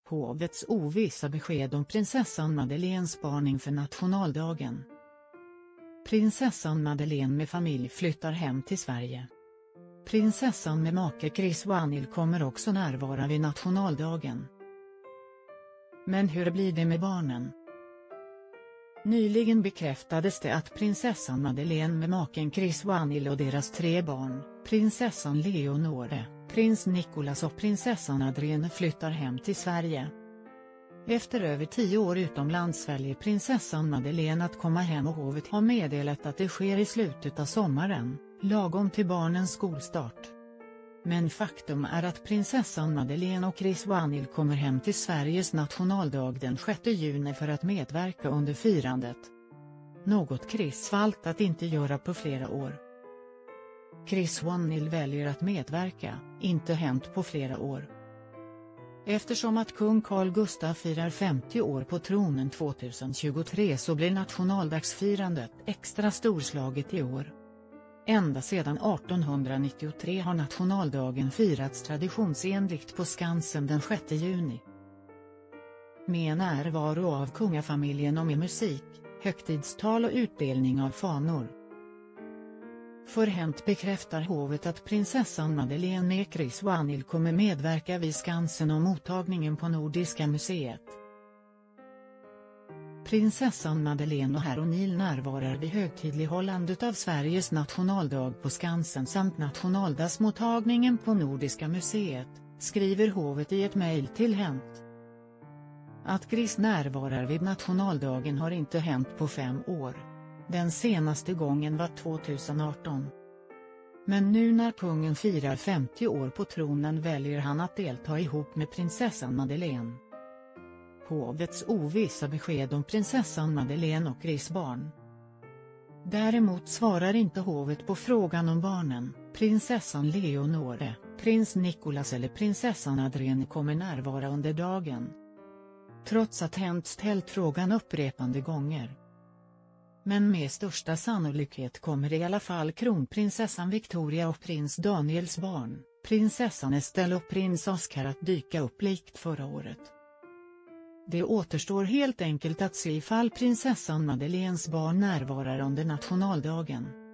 Hovets ovissa besked om prinsessan Madeleines barn inför nationaldagen. Prinsessan Madeleine med familj flyttar hem till Sverige. Prinsessan med make Chris Wanil kommer också närvara vid nationaldagen. Men hur blir det med barnen? Nyligen bekräftades det att prinsessan Madeleine med maken Chris Wanil och deras 3 barn, prinsessan Leonore, prins Nicolas och prinsessan Adrienne flyttar hem till Sverige. Efter över 10 år utomlands väljer prinsessan Madeleine att komma hem och hovet har meddelat att det sker i slutet av sommaren, lagom till barnens skolstart. Men faktum är att prinsessan Madeleine och Chris Wanil kommer hem till Sveriges nationaldag den 6 juni för att medverka under firandet. Något Chris valt att inte göra på flera år. Chris Wanil väljer att medverka, inte hänt på flera år. Eftersom att kung Carl Gustaf firar 50 år på tronen 2023 så blir nationaldagsfirandet extra storslaget i år. Ända sedan 1893 har nationaldagen firats traditionsenligt på Skansen den 6 juni. Med närvaro av kungafamiljen och med musik, högtidstal och utdelning av fanor. Förhänt bekräftar hovet att prinsessan Madeleine med Chris Wanil kommer medverka vid Skansen och mottagningen på Nordiska museet. Prinsessan Madeleine och herr O'Neill närvarar vid högtidlighållandet av Sveriges nationaldag på Skansen samt nationaldagsmottagningen på Nordiska museet, skriver hovet i ett mejl till Hänt. Att Chris närvarar vid nationaldagen har inte hänt på 5 år. Den senaste gången var 2018. Men nu när kungen firar 50 år på tronen väljer han att delta ihop med prinsessan Madeleine. Hovets ovissa besked om prinsessan Madeleine och Chris barn. Däremot svarar inte hovet på frågan om barnen, prinsessan Leonore, prins Nicolas eller prinsessan Adrienne kommer närvara under dagen. Trots att Hänt ställt frågan upprepande gånger. Men med största sannolikhet kommer i alla fall kronprinsessan Victoria och prins Daniels barn, prinsessan Estelle och prins Oscar att dyka upp likt förra året. Det återstår helt enkelt att se ifall prinsessan Madeleines barn närvarar under nationaldagen.